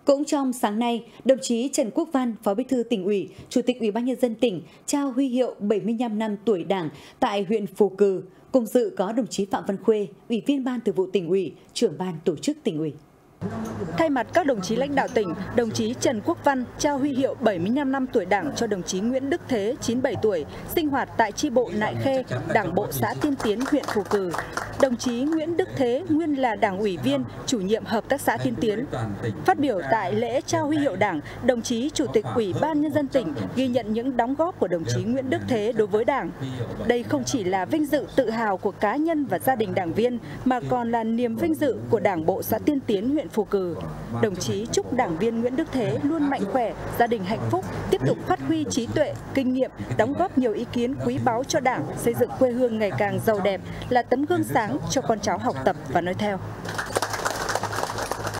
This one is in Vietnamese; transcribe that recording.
Cũng trong sáng nay, đồng chí Trần Quốc Văn, Phó Bí thư Tỉnh ủy, Chủ tịch Ủy ban Nhân dân tỉnh trao huy hiệu 75 năm tuổi Đảng tại huyện Phù Cừ. Cùng dự có đồng chí Phạm Văn Khuê, Ủy viên Ban Thường vụ Tỉnh ủy, Trưởng ban Tổ chức Tỉnh ủy. Thay mặt các đồng chí lãnh đạo tỉnh, đồng chí Trần Quốc Văn trao huy hiệu 75 năm tuổi Đảng cho đồng chí Nguyễn Đức Thế, 97 tuổi, sinh hoạt tại chi bộ Nại Khê, Đảng bộ xã Tiên Tiến, huyện Phù Cừ. Đồng chí Nguyễn Đức Thế nguyên là Đảng ủy viên, chủ nhiệm Hợp tác xã Tiên Tiến. Phát biểu tại lễ trao huy hiệu Đảng, đồng chí Chủ tịch Ủy ban Nhân dân tỉnh ghi nhận những đóng góp của đồng chí Nguyễn Đức Thế đối với Đảng. Đây không chỉ là vinh dự tự hào của cá nhân và gia đình đảng viên, mà còn là niềm vinh dự của Đảng bộ xã Tiên Tiến, huyện Phù Cừ. Đồng chí chúc đảng viên Nguyễn Đức Thế luôn mạnh khỏe, gia đình hạnh phúc, tiếp tục phát huy trí tuệ, kinh nghiệm, đóng góp nhiều ý kiến quý báu cho Đảng, xây dựng quê hương ngày càng giàu đẹp, là tấm gương sáng cho con cháu học tập và noi theo.